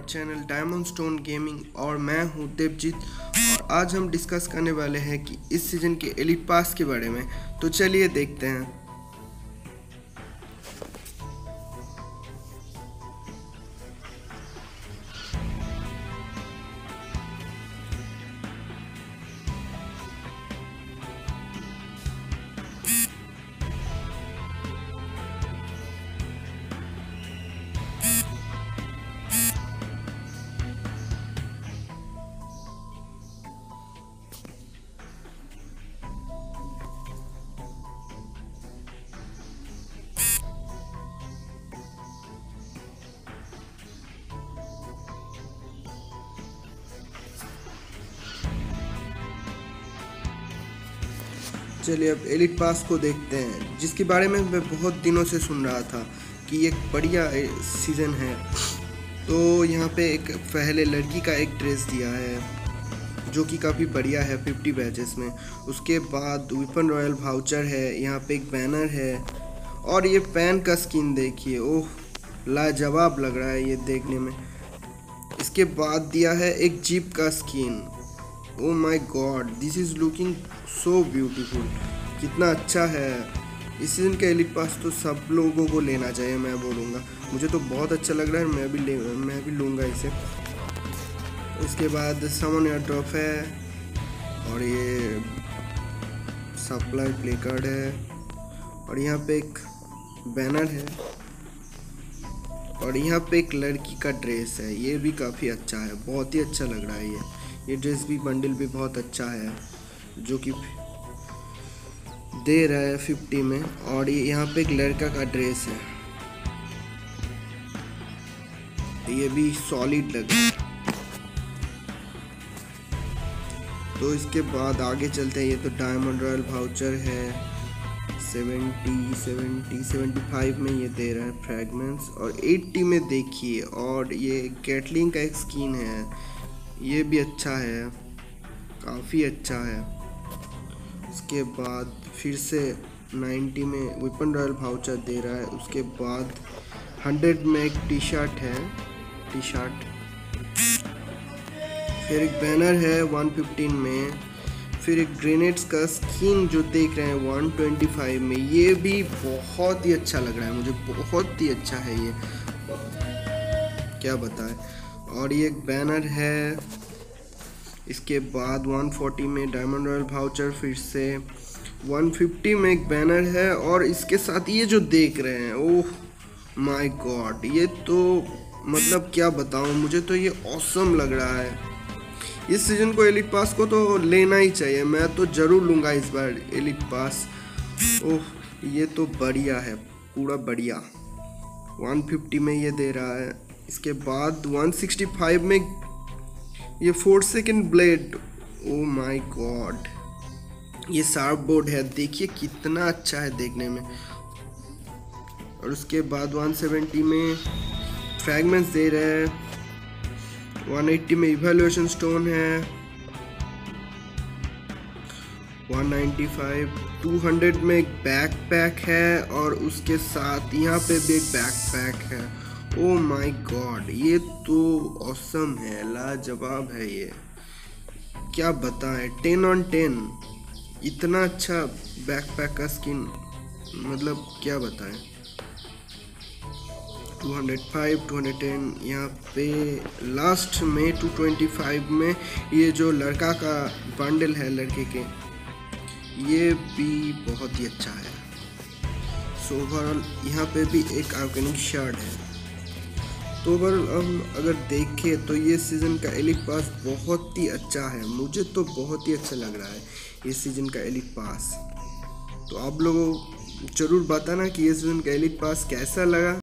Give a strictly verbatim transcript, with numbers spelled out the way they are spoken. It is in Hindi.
चैनल डायमंड स्टोन गेमिंग और मैं हूं देवजीत। और आज हम डिस्कस करने वाले हैं कि इस सीज़न के एलिट पास के बारे में। तो चलिए देखते हैं। चलिए अब एलिट पास को देखते हैं, जिसके बारे में मैं बहुत दिनों से सुन रहा था कि एक बढ़िया सीज़न है। तो यहाँ पे एक पहले लड़की का एक ड्रेस दिया है जो कि काफ़ी बढ़िया है फिफ्टी बैचेस में। उसके बाद वेपन रॉयल वाउचर है, यहाँ पे एक बैनर है और ये पैन का स्किन देखिए, ओह लाजवाब लग रहा है ये देखने में। इसके बाद दिया है एक जीप का skin. Oh my god, this is looking so beautiful, कितना अच्छा है। इस सीज़न का एलिट पास तो सब लोगों को लेना चाहिए, मैं बोलूँगा। मुझे तो बहुत अच्छा लग रहा है, मैं भी ले मैं भी लूँगा इसे। इसके बाद समन एयर ड्रॉप है और ये सप्लाई प्ले कार्ड है और यहाँ पे एक बैनर है और यहाँ पे एक लड़की का ड्रेस है। ये भी काफ़ी अच्छा है, बहुत ही अच्छा लग रहा है ये ये ड्रेस भी, बंडल भी बहुत अच्छा है जो कि दे रहा है फिफ्टी में। और ये यहाँ पे एक लड़का का ड्रेस है, ये भी सॉलिड लग रहा है। तो इसके बाद आगे चलते हैं। ये तो डायमंड रॉयल वाउचर है, सेवेंटी सेवेंटी सेवेंटी फाइव में ये दे रहा है फ्रैगमेंट्स। और एट्टी में देखिए, और ये गैटलिंग का एक स्किन है, ये भी अच्छा है, काफ़ी अच्छा है। उसके बाद फिर से नाइन्टी में वेपन रॉयल वाउचर दे रहा है। उसके बाद हंड्रेड में एक टी शर्ट है, टी शर्ट फिर एक बैनर है वन फिफ्टीन में। फिर एक ग्रेनेड्स का स्किन जो देख रहे हैं वन ट्वेंटी फाइव में, ये भी बहुत ही अच्छा लग रहा है मुझे, बहुत ही अच्छा है ये, क्या बताएं। और ये एक बैनर है। इसके बाद वन फोर्टी में डायमंड रॉयल वाउचर, फिर से वन फिफ्टी में एक बैनर है। और इसके साथ ये जो देख रहे हैं, ओह माय गॉड, ये तो मतलब क्या बताऊं, मुझे तो ये ऑसम लग रहा है। इस सीजन को एलिट पास को तो लेना ही चाहिए, मैं तो ज़रूर लूँगा इस बार एलिट पास। ओह ये तो बढ़िया है, पूरा बढ़िया। वन फिफ्टी में ये दे रहा है। इसके बाद वन सिक्सटी फाइव में ये four second blade, oh my god, ये शार्प बोर्ड है, देखिए कितना अच्छा है देखने में। और उसके बाद वन सेवेंटी में फ्रैगमेंट्स दे रहे हैं, वन एट्टी में इवैल्यूएशन स्टोन है, one ninety five, two hundred में एक बैकपैक है और उसके साथ यहाँ पे भी एक बैकपैक है। ओ माय गॉड, ये तो ऑसम है, लाजवाब है ये, क्या बताएं। टेन ऑन टेन, इतना अच्छा बैकपैक का स्किन, मतलब क्या बताएं। Two hundred five, two hundred ten, यहाँ पे लास्ट में टू ट्वेंटी फाइव में ये जो लड़का का बंडल है लड़के के, ये भी बहुत ही अच्छा है। सो ओवरऑल यहाँ पे भी एक ऑर्गेनिक शर्ट है। तो ओवरऑल हम अगर देखें तो ये सीज़न का एलिट पास बहुत ही अच्छा है, मुझे तो बहुत ही अच्छा लग रहा है इस सीज़न का एलिट पास। तो आप लोगों ज़रूर बताना कि ये सीज़न का एलिट पास कैसा लगा।